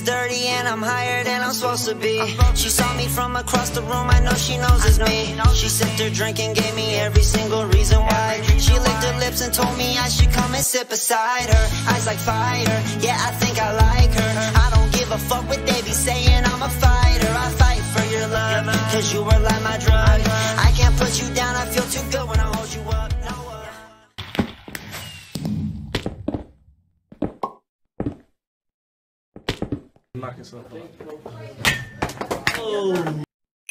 30 and I'm higher than I'm supposed to be. She saw me from across the room, I know she knows it's me. She sipped her drink and gave me every single reason why. She licked her lips and told me I should come and sit beside her. Eyes like fire, yeah, I think I like her. I don't give a fuck what they be saying, I'm a fighter. I fight for your love, cause you were like my drug. I can't put you down, I feel too good when I hold you up. Knock yourself out. Oh.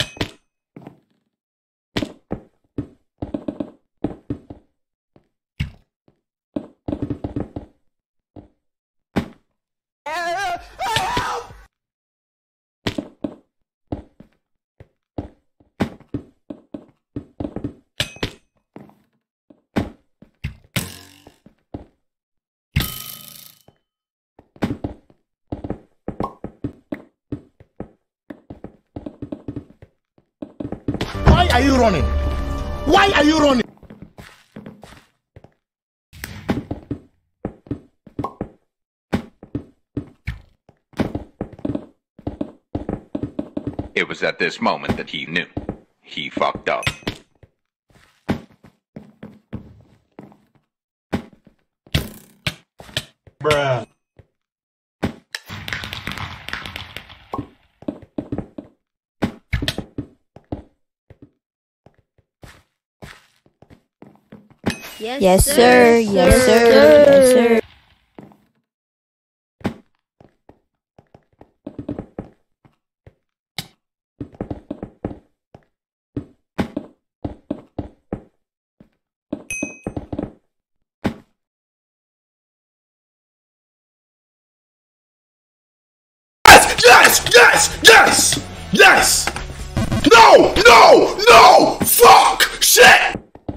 Why are you running? Why are you running? It was at this moment that he knew. He fucked up. Bruh. Yes, sir. Yes, sir. Yes, sir. Yes! Yes! Yes! Yes! No! No! No! Fuck! Shit!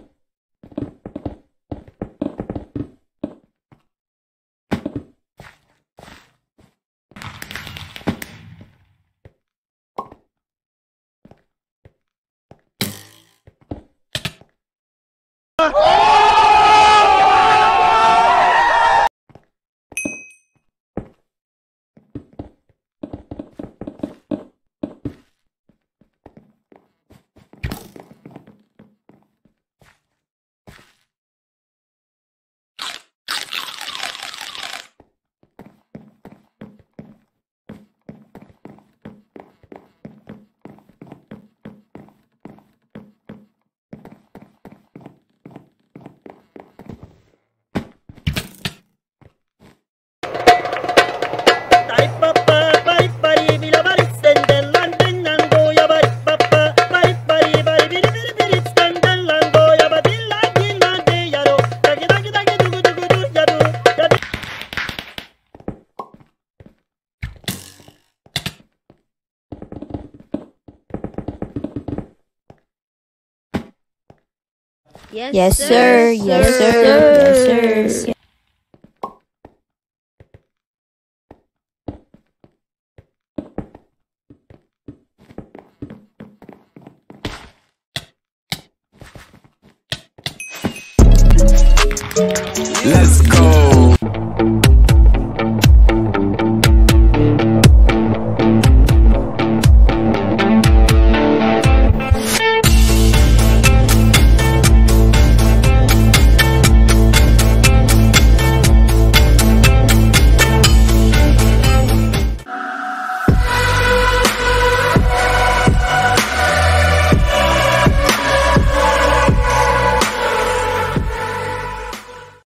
Yes, sir. Yes, sir. Yes, sir. Let's go.